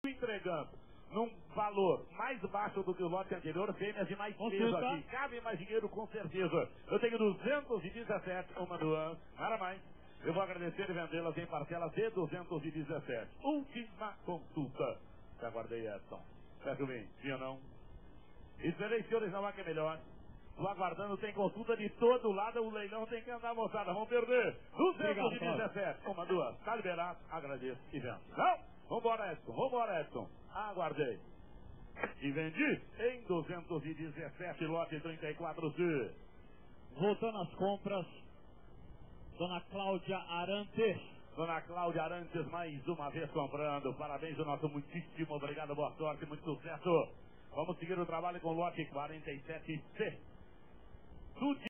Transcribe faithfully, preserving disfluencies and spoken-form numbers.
entregando num valor mais baixo do que o lote anterior, fêmeas de mais peso aqui. Cabe mais dinheiro com certeza. Eu tenho duzentos e dezessete, uma duas, nada mais. Eu vou agradecer e vendê-las em parcelas de duzentos e dezessete. Última consulta. Já guardei essa. Certo bem? Sim ou não? Esperei, senhores, não há que é melhor. Estou aguardando, tem consulta de todo lado, o leilão tem que andar, moçada. Vamos perder. duzentos e dezessete. Uma, duas. Tá liberado. Agradeço e vendo. Não? Vambora, Edson. Vambora, Edson. Aguardei. E vendi em duzentos e dezessete, lote trinta e quatro C. Voltando às compras, Dona Cláudia Arantes. Dona Cláudia Arantes, mais uma vez comprando. Parabéns, o nosso muitíssimo obrigado, boa sorte, muito sucesso. Vamos seguir o trabalho com o lote quarenta e sete C.